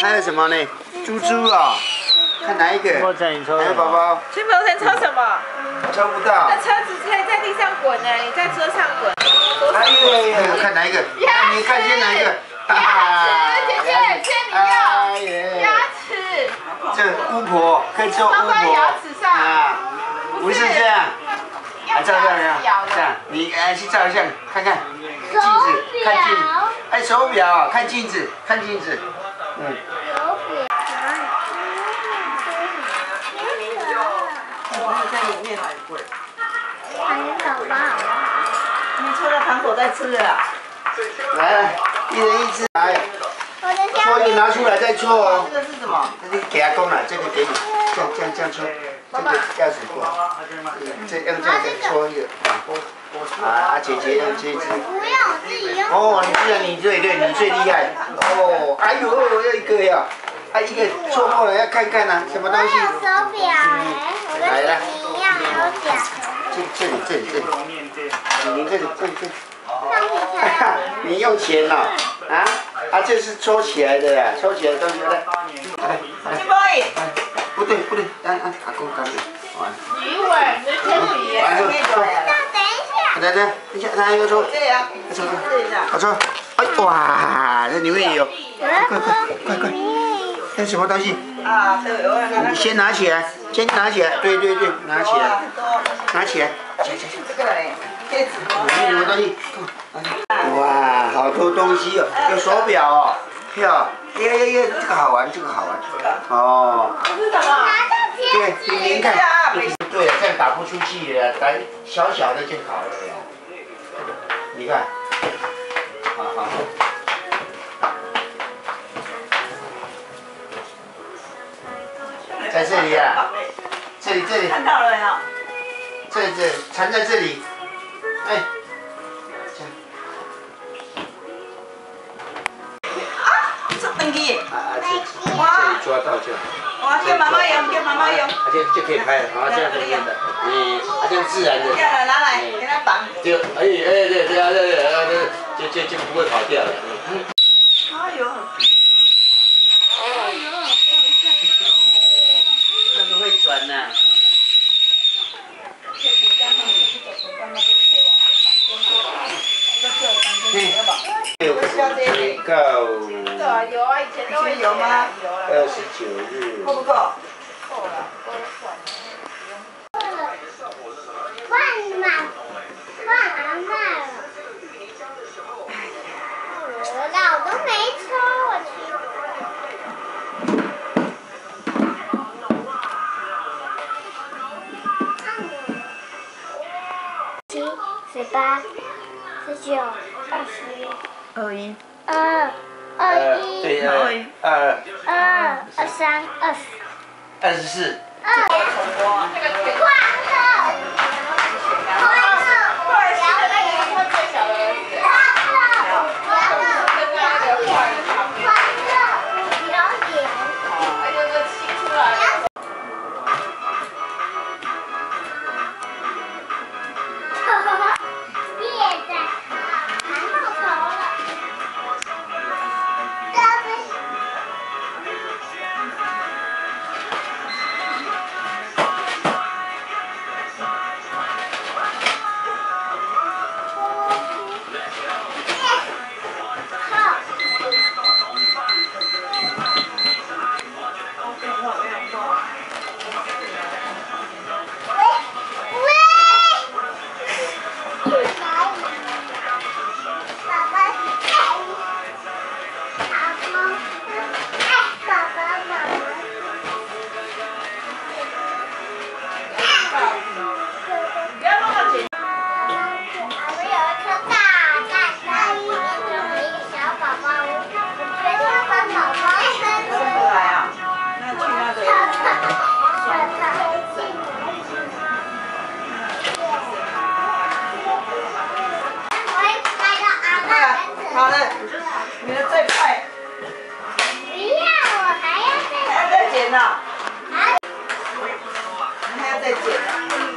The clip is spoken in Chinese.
还有什么呢？猪猪啊，看哪一个？哪个宝宝？ 去摩天抽什么？ 抽不到。 那车子可以在地上滚呢，你在车上滚。 哎呦，看哪一个？你看先哪一个？ 牙齿，姐姐，你要牙齿。 这巫婆可以做巫婆。 牙齿上。啊， 不是这样。来照相呀，这样，你去照相，看看镜子，看镜子，哎，手表，看镜子，看镜子，嗯。 手表。 我在里面。 还有宝宝。 你抽了糖果再吃了。 来，一人一只，来。搓一个拿出来再搓哦。 这个是什么？ 这个给阿公了，这个给你，这样搓，这个钥匙过，这样搓一个。啊，姐姐用这一只。 不用，我自己用。 哦，你最厉害。哦，哎呦，要一个呀，啊一个搓过了要看看呐，什么东西？ 我有手表哎，我跟你一样有表。 这里，你这里。 橡皮擦。 你用钱了啊，这是抽起来的呀，抽起来的东西来。 金波姨。 不对，阿公干的。 鱼尾，你先鱼。 等一下，拿一个抽。 对呀。 好抽。哎，哇，这里面也有。快，这什么东西？ 啊，对， 你先拿起来，对，拿起来。 这个嘞，贴纸。 里面什么东西？哇，好多东西哦，有手表哦，票，耶，这个好玩。哦。 这是什么？ 对，你看，对，这样打不出去了，打小的就好了呀。你看，好。在这里啊，这里。 看到了没有？ 这缠在这里，哎，这样。 这登记。 这里抓到就好。 哇，叫妈妈用。 就可以拍了，这样的，这样自然的。 拿来，给它绑。 对，就不会跑掉了。 哎呦。 那个会转呐。够。 对啊，有啊，以前都会有吗 ？29日。 够不够？够了， 换阿嬷了。我都没抽，我去。7、18、19、20、21、 对呀，22、 23、 24。 好了，你的最快。 不要，我还要再剪呢。还要再剪。